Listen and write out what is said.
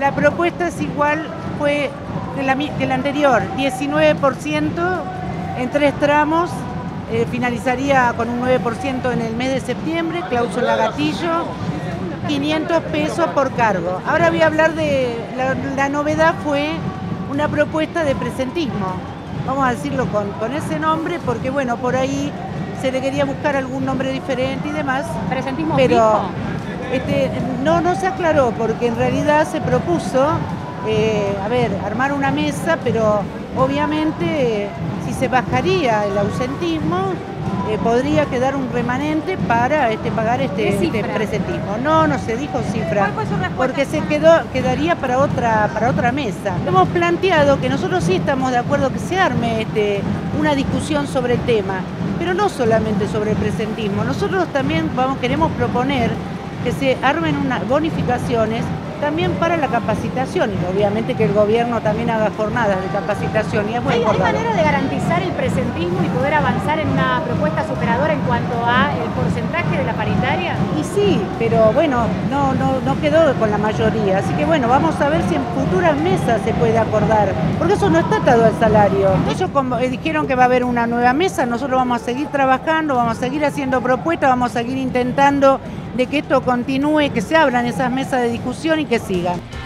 La propuesta es igual, fue que la anterior, 19% en 3 tramos, finalizaría con un 9% en el mes de septiembre, cláusula gatillo, 500 pesos por cargo. Ahora voy a hablar de, la novedad fue una propuesta de presentismo, vamos a decirlo con ese nombre, porque bueno, por ahí se le quería buscar algún nombre diferente y demás. ¿Presentismo pero fijo? no se aclaró, porque en realidad se propuso, armar una mesa, pero obviamente si se bajaría el ausentismo, podría quedar un remanente para pagar este presentismo. No se dijo cifra, ¿Cuál fue su respuesta? porque quedaría para otra mesa. Hemos planteado que nosotros sí estamos de acuerdo que se arme una discusión sobre el tema, pero no solamente sobre el presentismo. Nosotros también queremos proponer que se armen unas bonificaciones también para la capacitación, y obviamente que el gobierno también haga jornadas de capacitación. Y ¿Hay manera de garantizar el presentismo y poder avanzar en una propuesta superadora en cuanto a el porcentaje de la paritaria? Y sí, pero bueno, no quedó con la mayoría, así que bueno, vamos a ver si en futuras mesas se puede acordar, porque eso no está atado al salario. Ellos dijeron que va a haber una nueva mesa, nosotros vamos a seguir trabajando, vamos a seguir haciendo propuestas, vamos a seguir intentando de que esto continúe, que se abran esas mesas de discusión y que sigan.